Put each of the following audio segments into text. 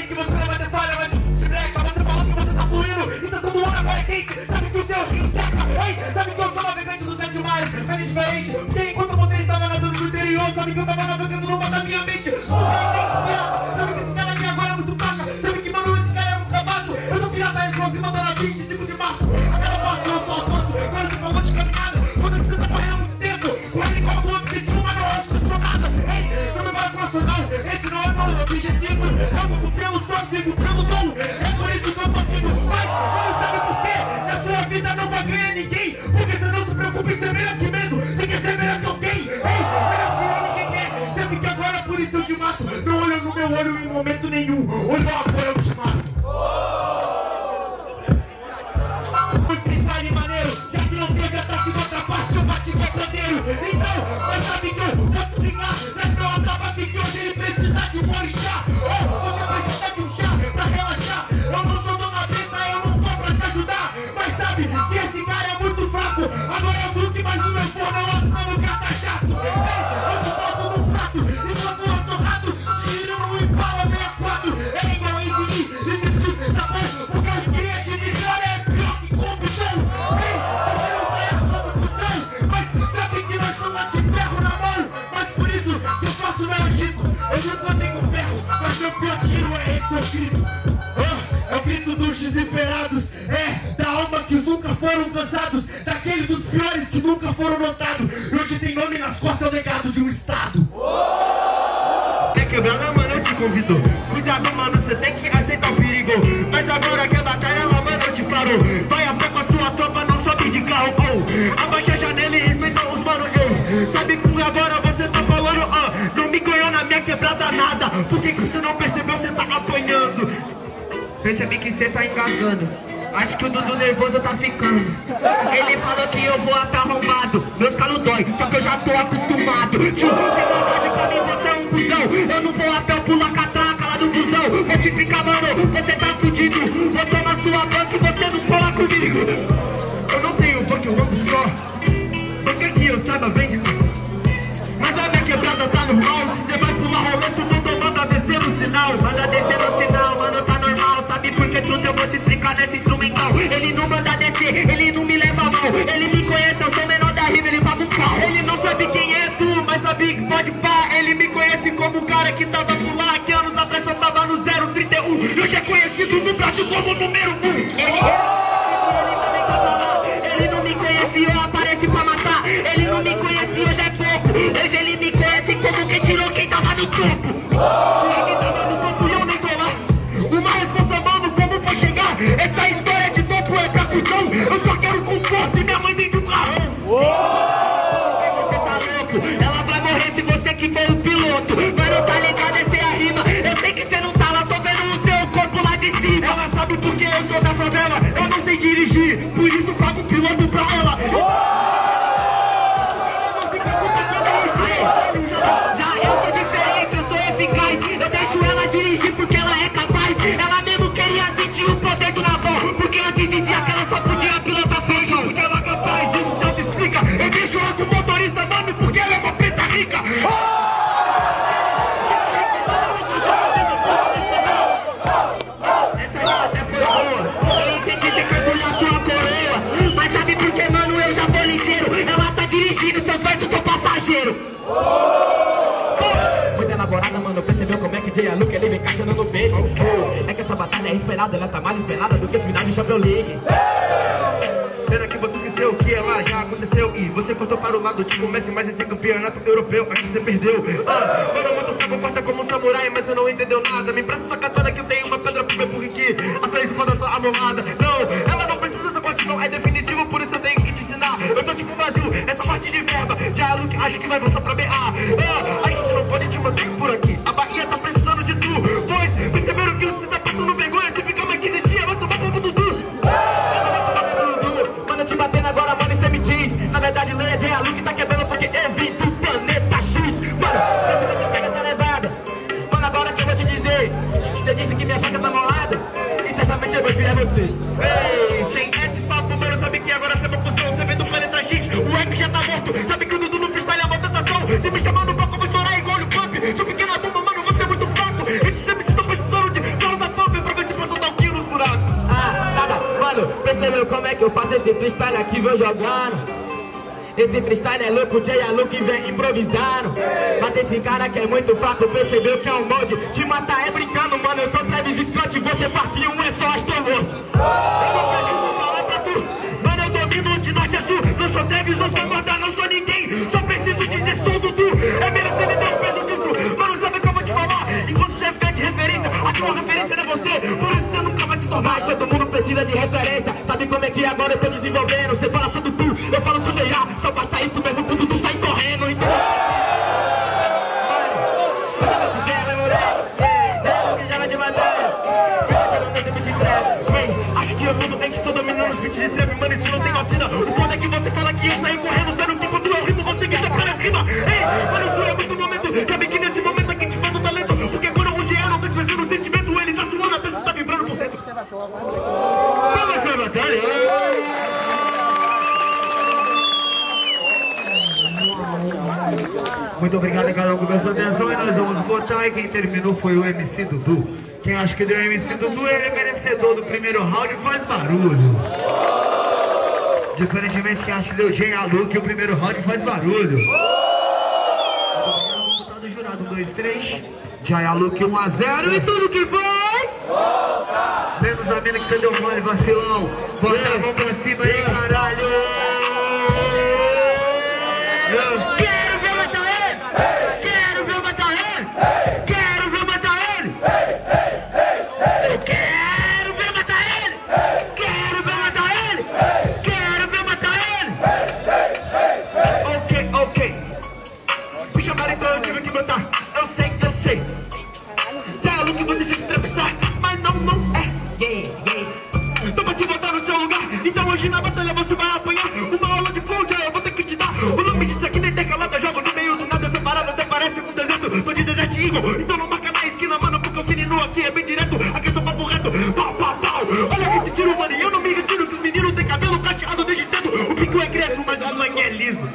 que você não vai ter falha, mas se breca, você fala que você tá fluindo. E tá todo mundo agora quente, sabe que o seu rio seca. Ei, sabe que eu sou navegante dos 7 mares, é diferente. Porque enquanto você estava nadando no interior, sabe que eu tava navegando no mar da minha mente. Sabe que esse cara aqui agora é muito paca. Sabe que, mano, esse cara é muito cabaço. Eu sou pirata, eu sou cima da 20 tipo de mato. A cada passo eu só avanço, agora você falou de caminhada. Quando você tá correndo há muito tempo, corre com o objetivo, mas não é nada. Ei, não me vai profissional, esse não é meu objetivo. Eu vivo pelo som, vivo pelo dom. É por isso que eu consigo. Mas não sabe por quê? Na sua vida não vai ganhar ninguém. Porque você não se preocupa em ser melhor que mesmo. Você quer ser melhor que alguém. Ei, melhor que ninguém quer. Sabe que agora por isso eu te mato. Não olha no meu olho em momento nenhum. Olha lá, agora eu te mato. Muito freestyle maneiro. Já que não teve ataque em outra parte, eu bati com o pandeiro. Então, mas sabe que eu vou cozinhar. Mas meu ataque que hoje ele precisa de um orixá. Você precisa de um chá pra relaxar. Eu não sou dona Benta, eu não tô pra te ajudar. Mas sabe que esse cara é muito fraco. Agora é o Brook, mas o meu forno é o Asano, que tá chato. Eu te boto no prato, enquanto eu sou rato. Tiro no Impala 64. É igual Easy, tá bom? Porque eu queria te dizer, é pior que combustão. Você não vai a combustão. Mas sabe que nós somos de ferro na mão. Mas por isso que eu faço meu agito. Eu nunca tenho ferro, mas meu pior tiro é esse, eu grito. É o grito dos desesperados, da alma que nunca foram cansados, daquele dos piores que nunca foram notados. E hoje tem nome nas costas, é o legado de um estado. É quebrada, mano, eu te convido. Cuidado, mano, você tem que aceitar o perigo. Mas agora que a batalha, ela, mano, eu te falo. Vai a pé com a sua tropa, não sobe de carro. Abaixa a janela e respeita os mano. Sabe que agora você tá falando, não me ganhou na minha quebrada nada. Por que você não percebeu, você tá apanhando? Percebi que você tá engasgando. Acho que o Dudu nervoso tá ficando. Ele falou que eu vou até arrombado. Meus calos dói, só que eu já tô acostumado. Tio, sem verdade pra mim você é um cuzão. Eu não vou a pé, eu pulo a catraca lá do busão. Vou te explicar, mano, você tá fudido. Vou tomar sua banca e você não cola comigo. Eu não tenho banco, eu ando só. Porque aqui eu saiba, vende. Mas a minha quebrada tá normal. Se você vai pular rolando, não manda descer no sinal. Manda descer no sinal, mano, tá normal. Sabe por que tudo eu vou te explicar nesse instrumental. Ele não manda descer, ele não me leva mal. Ele me conhece, eu sou o menor da rima, ele paga um pau. Ele não sabe quem é tu, mas sabe que pode pá. Ele me conhece como o cara que tava por lá, que anos atrás só tava no 031. Eu já conhecido no Brasil como número 1. Ele também tava lá. Ele não me conhece, eu apareci pra matar. Ele não me conhece, hoje é pouco. Hoje ele me conhece como quem tirou quem tava no topo. Tirei quem tava no topo e eu nem tô lá. Uma resposta, mano, como vou chegar? Essa história de topo é pra cuzão. Eu só quero conforto e minha mãe dentro do carrão. Porque você tá louco, ela vai morrer se você que for o piloto. Mano, tá ligado, essa é a rima. Eu sei que você não tá lá, tô vendo o seu corpo lá de cima. Ela sabe porque eu sou da favela, eu não sei dirigir, por isso pago um piloto pra ela. Já eu sou diferente, eu sou eficaz. Eu deixo ela dirigir porque ela é capaz. Ela mesmo queria sentir o poder do navio, porque antes dizia que ela só podia pilotar feio. Porque ela é capaz, isso só me explica. Eu deixo ela com motorista, mano, porque ela é uma preta rica. Essa rima até foi boa. Eu entendi que mergulhar sua coroa. Mas sabe por que, mano, eu já vou ligeiro. Ela tá dirigindo, seus versos são passageiro. Muito elaborada, mano, percebeu como é que J.A. Luke ele me encaixando no peito. É que essa batalha é esperada, ela tá mais esperada do que o final de Champions League. Pena que você esqueceu que ela já aconteceu. E você cortou para o lado, tipo Messi, mas esse campeonato europeu, aqui você perdeu. Todo mundo fraco, porta como um samurai, mas você não entendeu nada. Me empresta essa katana que eu tenho uma pedra pro meu burriqui. A sua espada tá amolada. Não, ela não precisa, só continua, é definitivo, por isso eu tenho que te ensinar. Eu tô tipo vazio, é só parte de verba. J.A. Luke acho que vai voltar pra BA. A gente não pode te manter por aqui. A Bahia tá precisando de tu. Pois perceberam que você tá passando vergonha. Se ficar mais 15 dias, vai tomar conta do Dudu. Mano, eu te batendo agora, mano, e cê me diz. Na verdade, leia J.A. Luke tá quebrando porque evita o planeta X. Mano, você pega essa levada. Mano, agora que eu vou te dizer. Você disse que minha faca tá molada. E certamente eu vou virar você. Ei, sem esse papo, mano, sabe que agora você vai pro som. Você vem do planeta X, o rap já tá morto. Sabe que o Dudu no freestyle é uma tentação. Se me chamar no palco, eu vou estourar igual o Pump. Sou pequena bomba, mano, você é muito fraco. Esses MCs estão precisando de calma. percebeu como é que eu faço esse freestyle aqui, vou jogando. Esse freestyle é louco, Jay é louco e vem improvisando. Mas esse cara que é muito fraco, percebeu que é um molde. Te matar é brincando, mano, eu sou Travis Scott. Você partiu um é só Astroworld. Eu não preciso falar pra tu, mano, eu domino de norte a sul. Não sou Travis, não sou Morda, não sou ninguém. Só preciso dizer sou Dudu. É merecer me dar o peso disso. Mano, sabe o que eu vou te falar? Enquanto você ficar de referência, aqui uma referência não é você. Por isso você nunca vai se tornar. Todo mundo precisa de referência. Sabe como é que agora eu tô desenvolvendo? Você fala só Dudu, eu falo só Jay. Só basta isso mesmo quando tu sai correndo, então... Acho que eu tudo bem que estou dominando os beats de trap, mano, isso não tem vacina. O foda é que você fala que eu saí correndo, você não tem quando eu rimo, você grita para cima. Ei, mano, isso é muito momento, sabe que nesse momento aqui te falta o talento. Porque quando um dia eu não tô expressando o sentimento, ele tá suando até você tá vibrando por dentro. Vamos ser batalha! Muito obrigado a cada um que prestou atenção e nós vamos votar. E quem terminou foi o MC Dudu. Quem acha que deu o MC Dudu, ele é merecedor do primeiro round, faz barulho. Diferentemente, quem acha que deu Jay Alok, o primeiro round faz barulho. Vamos votar do jurado, 1, 2, 3. Jay Alok 1 a 0 e tudo que vai! Menos a mina que você deu mole, vacilão. Bota a mão pra cima aí, caralho! Quero ver matar ele! Quero ver matar ele! Quero ver matar ele! Eu quero ver matar ele! Quero ver matar ele! Quero ver matar ele! Ok. Me chamaram então, eu tive que botar. Eu sei. Já é o que você se entrevistar, mas não é. Tô pra te botar no seu lugar. Então hoje na batalha você vai apanhar. Uma aula de flow, eu vou ter que te dar. O nome disso aqui nem decalada, jogo no meio do nada separado, até parece um deserto. Tô de Desert Eagle, então não marca na esquina, mano, porque o menino aqui é bem direto. Aqui é só papo reto, pau. Olha esse tiro, mano, e eu não me retiro que os meninos têm cabelo cacheado desde cedo. O pico é crespo, mas o slang é liso.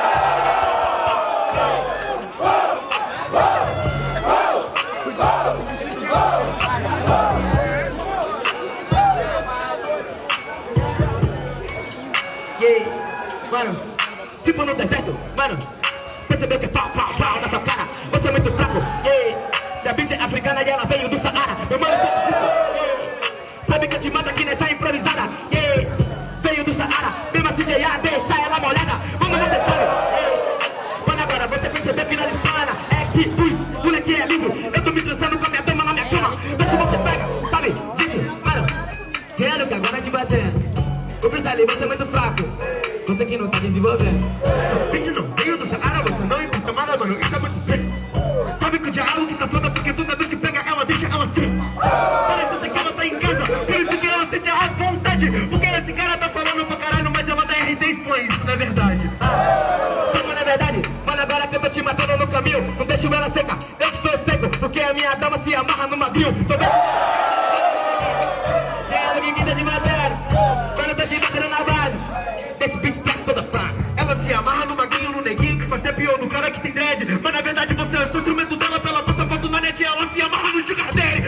Mano, tipo no deserto, mano, percebeu que é pau na sua cara. Você é muito fraco, minha bitch é africana e ela veio do Saara. Meu mano, sabe que eu te mato aqui nessa improvisada, veio do Saara, mesmo assim Jay, deixa ela molhada. Vamos no detalhe, mano, agora você percebeu que não espana. É que os moleque é liso, eu tô me transando com a minha dama na minha cama. Vê se você pega, sabe, disso, mano, quero que agora te batendo. O freestyle, você é muito fraco. Você que não tá desenvolvendo. Bitch não veio do Saara, você não importa nada, mano, isso é muito bem. Sabe que o diálogo que tá foda, porque toda vez que pega ela, deixa ela assim. Parece que ela tá em casa, por isso que ela sente a vontade. Porque esse cara tá falando pra caralho, mas ela da RT expõe, isso não é verdade. Não é verdade, mano, agora que eu tô te matando no caminho, não deixo ela seca, eu que sou seco, porque a minha dama se amarra no magril. Tô vendo? Tem ela que quita de madeira, mano, eu tô te batendo na base. Esse beat tá toda fraca. Ela se amarra no magrinho, no neguinho que faz tap ou no cara que tem dread. Mas na verdade você é o instrumento dela, pela bota foto na net. Ela se amarra no sugar daddy.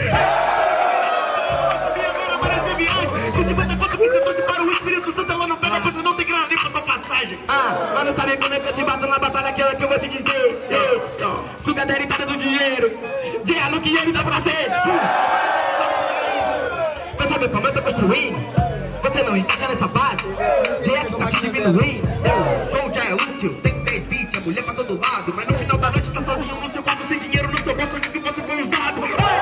E agora parece viagem. Se 50 fotos que você trouxe para o Espírito Santo, ela não pega, você não tem grana nem pra tua passagem. Mas não sabe como é que eu te bato na batalha, aquela que eu vou te dizer. Sugar daddy tá dando dinheiro. Jay Alok e ele dá prazer. Você sabe como eu tô construindo? Você não encaixa nessa base, Jay tá te diminuindo. Eu sou o Jay Alok, eu tenho 10 beats, é mulher pra todo lado. Mas no final da noite tá sozinho no seu quarto, sem dinheiro no seu bolso, que você foi usado.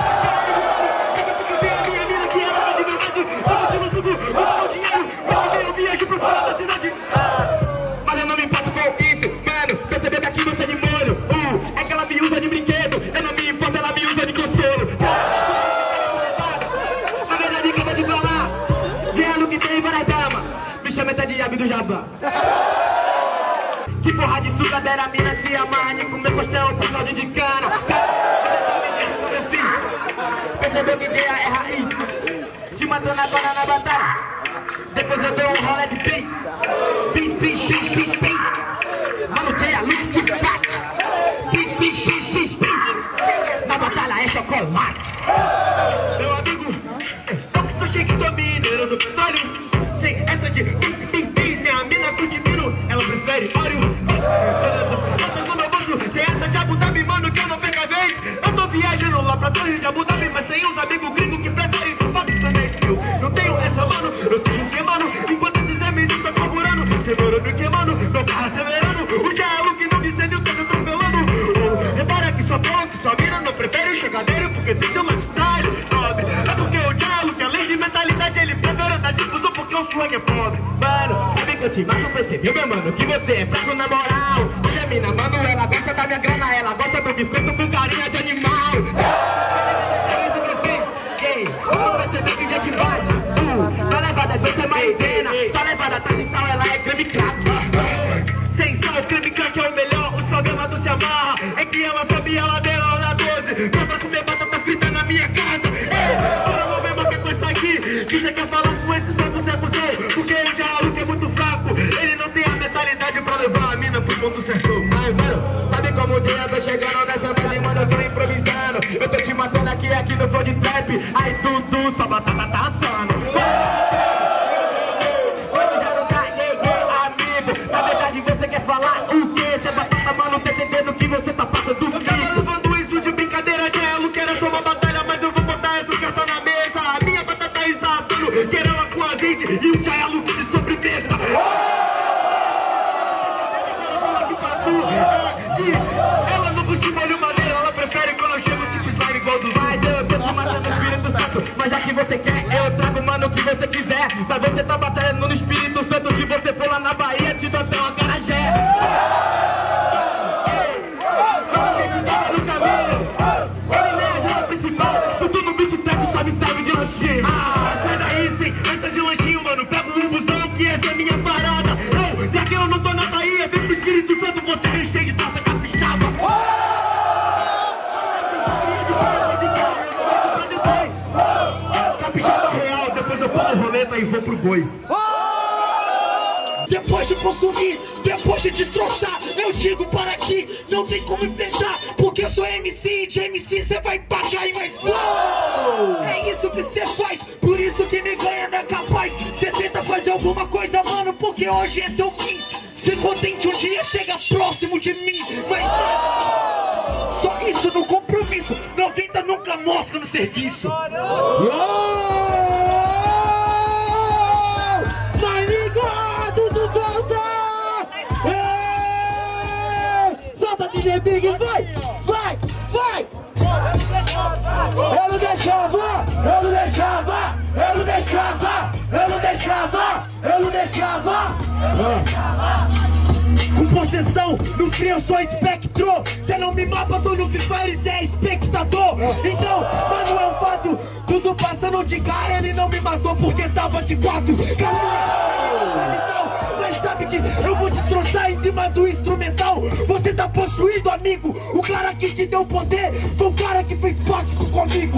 A minha mina que era de verdade, eu tudo, eu dinheiro, eu viajo pro fora da cidade. Mas eu não me importo com isso, mano, percebeu que aqui você é de molho. É que ela me usa de brinquedo, eu não me importo, ela me usa de consolo. Na verdade, acaba de falar, Jay Alok tem várias damas, me chama até de Yabi do Jabá. Que porra de sugadeira, a mina se amarra em comer costel com caldo de cana. Percebeu que Jay é raiz, te matando agora na batalha. Depois eu dou um rolê de peace. Mano, Jay Alok te bate. Peace. Na batalha é chocolate. Meu amigo, eu que sou cheio do mineiro do petróleo. Sem tem uns amigos gringos que preferem fotos também skill. Não tenho essa, mano, eu sei o que, mano. Enquanto esses MCs estão carburando, segurando e queimando, meu carro acelerando. O diálogo que não disse o tempo atropelando. Repara que só falam que sua mina não prefere o chegadeiro porque tem seu lifestyle nobre. É porque o diálogo, que além de mentalidade, ele prefere andar de fusão porque o swag é pobre. Mano, sabe que eu te mato, percebeu, meu mano, que você é fraco na moral. Olha a mina, mano, ela gosta da minha grana, ela gosta do biscoito com carinha de animal. Vamos perceber que já te bate. Na levada você é maisena, só levada sem sal, ela é creme crack. Sem sal, creme crack é o melhor, o problema do se amarra é que ela sobe a ladeira na 12. Dá pra comer batata frita na minha casa. Bora mover uma com isso aqui, que você quer falar com esses povos é museu. Porque o diálogo é muito fraco, ele não tem a mentalidade pra levar a mina pro ponto certo. Ai, mano, sabe como o dia eu tô chegando nessa base, mano, eu tô improvisando. Eu tô te matando aqui no flow de trap. Ai, tudo, sua batata tá assando. Eu já não carreguei, amigo. Na verdade você quer falar o quê? Cê batata, mano, tá entendendo que você tá passando do bico. Eu tô levando isso de brincadeira, Gelo. Quero só uma batalha, mas eu vou botar essa carta na mesa. A minha batata está assando, quero ela com azeite e o Jaelo de sobremesa. Ela não puxa molho maneiro, ela prefere quando eu chego tipo slime igual do. Mas eu tô te matando no Espírito Santo. Mas já que você quer, eu trago, mano, o que você quiser. Mas você tá batalhando no Espírito Santo. Se você for lá na Bahia, te dou até uma acarajé. No caminho, ele é a agenda principal. Tudo no beat trap, sabe, serve de lanchinho. Ah, sai daí, sim, essa de lanchinho, mano. Pega o busão, que essa é minha parada. Não, já que eu não tô na Bahia, vem pro Espírito Santo, você vem cheio de torta capixaba. Capixaba real, depois eu ponho roleta e vou pro boi. Depois de consumir, depois de destroçar, eu digo para ti, não tem como enfrentar. Porque eu sou MC e de MC cê vai pagar e mais não. É isso que cê faz, por isso que me ganha não é capaz. Cê tenta fazer alguma coisa, mano, porque hoje é seu fim. Se contente um dia, chega próximo de mim, mas não. Só isso no compromisso, 90 nunca mostra no serviço. Vai ligado do volta! Solta DJ Big, vai! Vai! Vai! Eu não deixava! Eu não deixava! Eu não deixava! Eu não deixava! Eu não deixava! Com possessão, no frio eu sou espectro. Cê não me mapa, tô no Free Fire, cê é espectador. Então, mano, é um fato, tudo passando de cara. Ele não me matou porque tava de 4. Mas sabe que eu vou destroçar em cima do instrumental. Você tá possuído, amigo. O cara que te deu poder foi o cara que fez pacto comigo.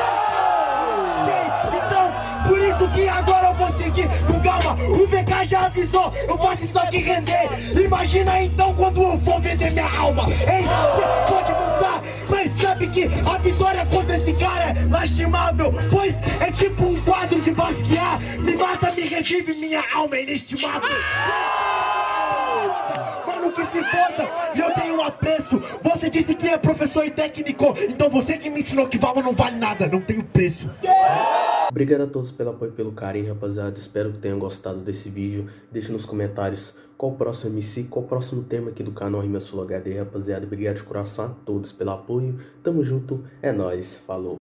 Então, por isso que agora eu vou seguir com calma. O VK já avisou, eu faço isso aqui render. Imagina então quando eu vou vender minha alma. Ei, você pode voltar, mas sabe que a vitória contra esse cara é lastimável. Pois é tipo um quadro de Basquiat. Me mata, me revive, minha alma é inestimável. Mano, que se importa, eu tenho um apreço. Você disse que é professor e técnico, então você que me ensinou que valor não vale nada, não tem preço. Obrigado a todos pelo apoio e pelo carinho, rapaziada. Espero que tenham gostado desse vídeo. Deixe nos comentários qual o próximo MC, qual o próximo tema aqui do canal Rima Sul HD, rapaziada. Obrigado de coração a todos pelo apoio. Tamo junto, é nóis, falou.